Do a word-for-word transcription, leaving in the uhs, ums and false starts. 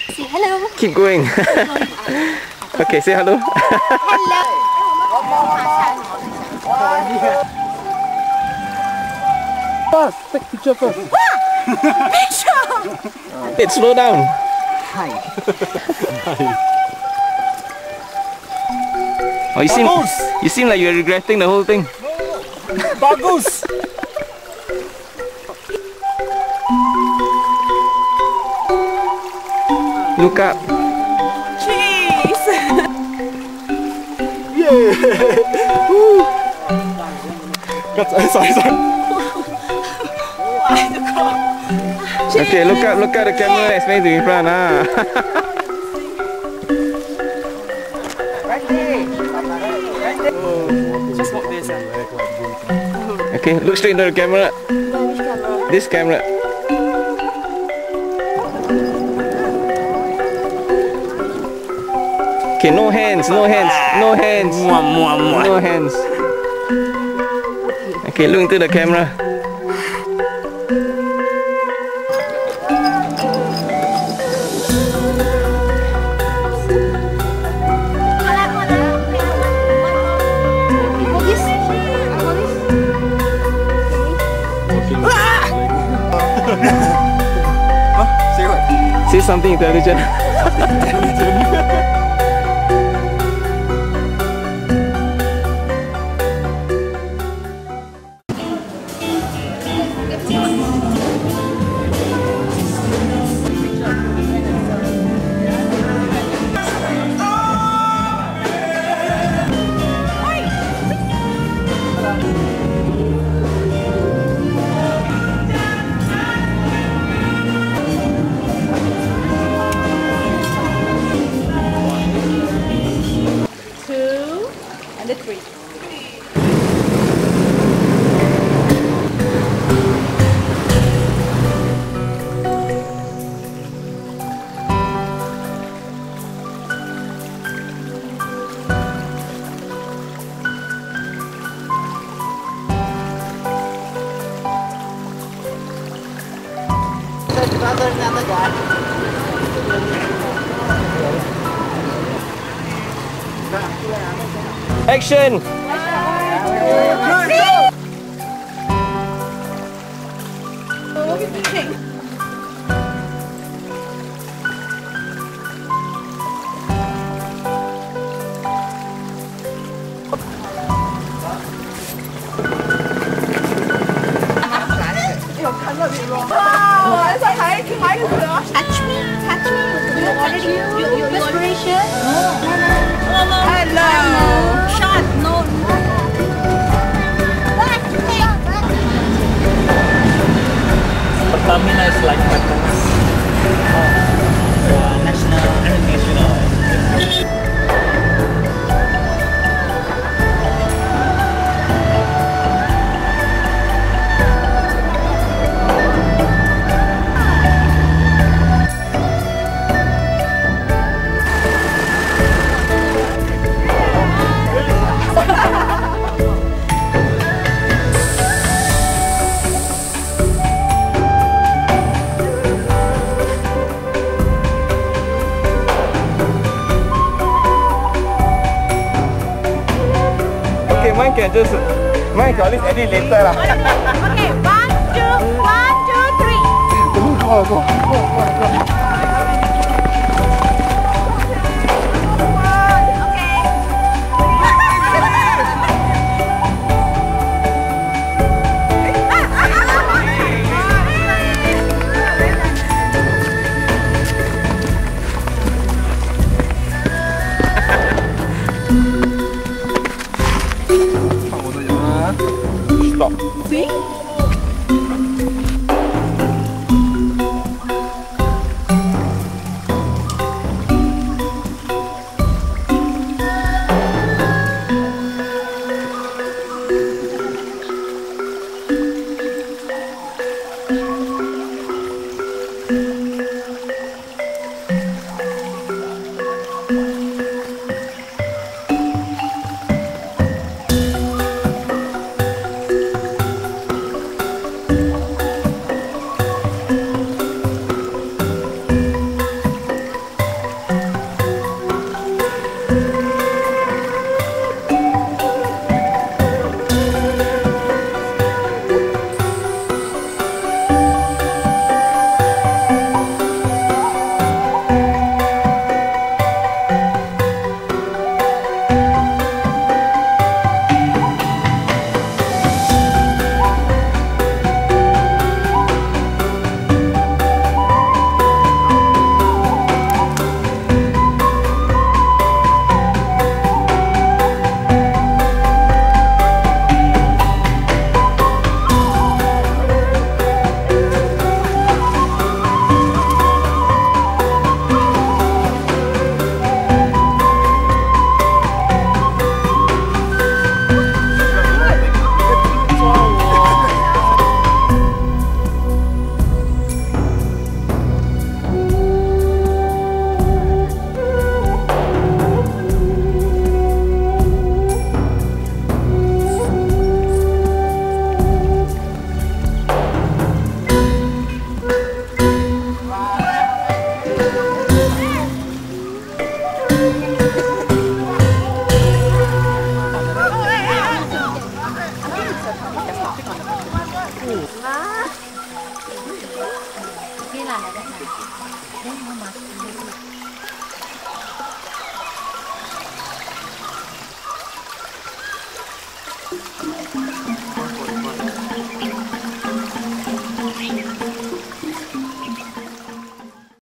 Say hello. Keep going. Okay, say hello. Hello. First, take picture first. Picture. Wait, slow down. Hi. Oh, you seem Bagus. you seem like you're regretting the whole thing. Bagus. Look up. Cheese. Yeah. Woo. Cut- sorry, sorry. Okay, look up, look at the camera. Explain to in front, ah. Just walk this. Okay, look straight into the camera. This camera. Okay, no hands, no hands, no hands, Mwah, mwah, mwah. no hands. Okay, look into the camera. Say what? Say something intelligent. Two and the three. Action! Touch me, touch me. You already, you, you, you respiration. Hello. Shot, no. Pertamina is like weapons. Uh, national and international. Okay, mine can just mine can at least edit later lah. Okay, one, two, one, two, three. Go, go, go, go, go. Stop. See? Then how much?